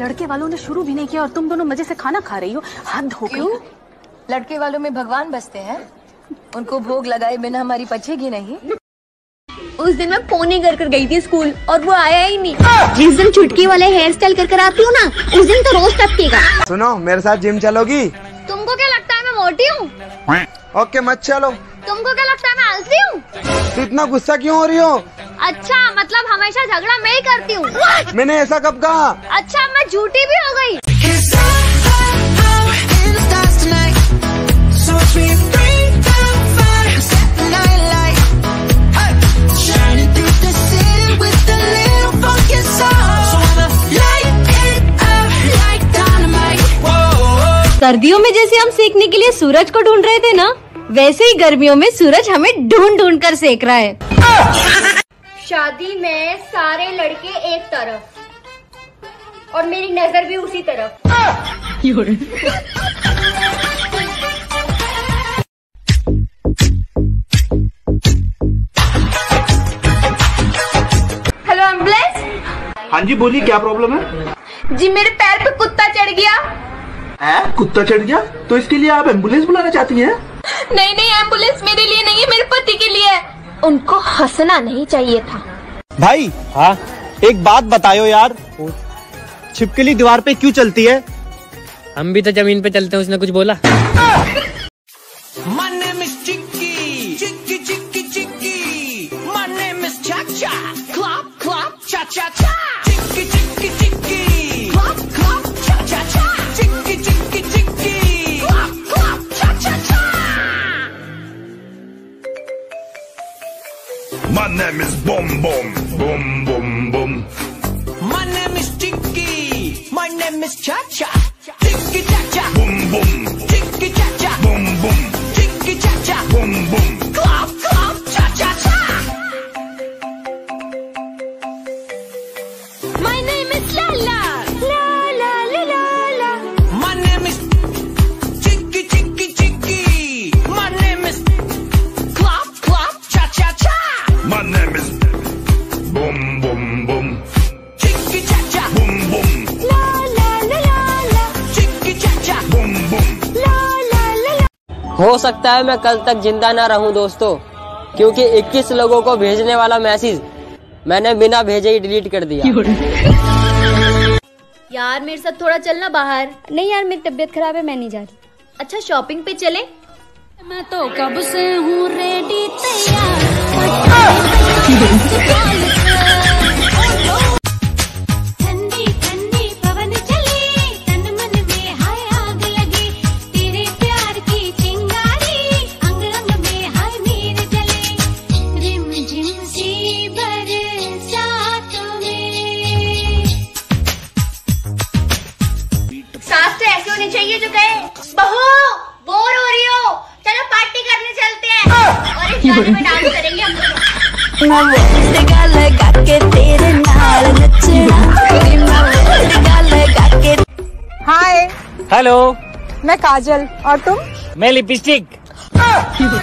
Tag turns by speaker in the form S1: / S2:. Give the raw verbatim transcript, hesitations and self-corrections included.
S1: लड़के वालों ने शुरू भी नहीं किया और तुम दोनों मजे से खाना खा रही हो। हद हो गई।
S2: लड़के वालों में भगवान बसते हैं, उनको भोग लगाए बिना हमारी पचेगी नहीं।
S3: उस दिन मैं पोनी कर कर गई थी स्कूल और वो आया ही नहीं। जिस दिन चुटकी वाले हेयर स्टाइल कर कर आती हूँ ना, उस दिन तो रोज टपकेगा।
S4: सुनो, मेरे साथ जिम चलोगी?
S3: तुमको क्या लगता है मैं मोटी हूँ?
S4: ओके, मत चलो।
S3: तुमको क्या लगता है मैं आलसी हूँ?
S4: तो इतना गुस्सा क्यों हो रही हो?
S3: अच्छा, मतलब हमेशा झगड़ा मैं ही करती हूँ।
S4: मैंने ऐसा कब कहा?
S3: अच्छा, मैं झूठी भी हो गई। सर्दियों में जैसे हम सेकने के लिए सूरज को ढूंढ रहे थे ना, वैसे ही गर्मियों में सूरज हमें ढूंढ ढूंढ कर सेक रहा है। शादी में सारे लड़के एक तरफ और मेरी नजर भी उसी तरफ। Hello ambulance.
S5: हाँ जी, बोलिए क्या प्रॉब्लम है?
S3: जी, मेरे पैर पे कुत्ता चढ़ गया।
S5: है? कुत्ता चढ़ गया? तो इसके लिए आप एम्बुलेंस बुलाना चाहती हैं?
S3: नहीं नहीं, एम्बुलेंस मेरे लिए नहीं है, मेरे पति के लिए है। उनको हंसना नहीं चाहिए था।
S6: भाई, हाँ, एक बात बताओ यार, छिपकली दीवार पे क्यों चलती है?
S7: हम भी तो जमीन पे चलते हैं, उसने कुछ बोला?
S8: My name is Boom Boom Boom Boom Boom.
S9: My name is Chicky. My name is Cha Cha. Chicky Cha Cha.
S8: Boom Boom.
S9: Chicky Cha Cha.
S8: Boom Boom.
S9: Chicky Cha Cha.
S8: Boom Boom.
S9: Clap clap Cha Cha Cha. My name is Lala. La la la la la. My name is Chicky Chicky Chicky. My name is Clap clap Cha Cha Cha.
S8: My name is Boom Boom Boom.
S9: Chicky Cha Cha.
S8: Boom Boom.
S9: La la la la la. Chicky Cha Cha.
S8: Boom Boom.
S9: La la la la.
S7: हो सकता है मैं कल तक जिंदा ना रहूं दोस्तों, क्योंकि इक्कीस लोगों को भेजने वाला मैसेज मैंने बिना भेजे ही डिलीट कर दिया।
S3: यार मेरे साथ थोड़ा चलना बाहर। नहीं यार, मेरी तबीयत खराब है, मैं नहीं जा रही। अच्छा, शॉपिंग पे चले?
S10: मैं तो कब से हूँ रेडी तैयार। ठंडी ठंडी पवन चली, तन मन में हाय आग लगी, तेरे प्यार की चिंगारी अंग अंग में हाय नीर जले, रिम झिम सी बरसात में।
S3: सास तो ऐसे होनी चाहिए जो कहे, बहू बोर हो रही हो, चलो पार्टी करने चलते हैं और इस गाने में डांस करेंगे हम लोग।
S1: हाय,
S7: हेलो,
S1: मैं काजल और तुम?
S7: मैं लिपस्टिक।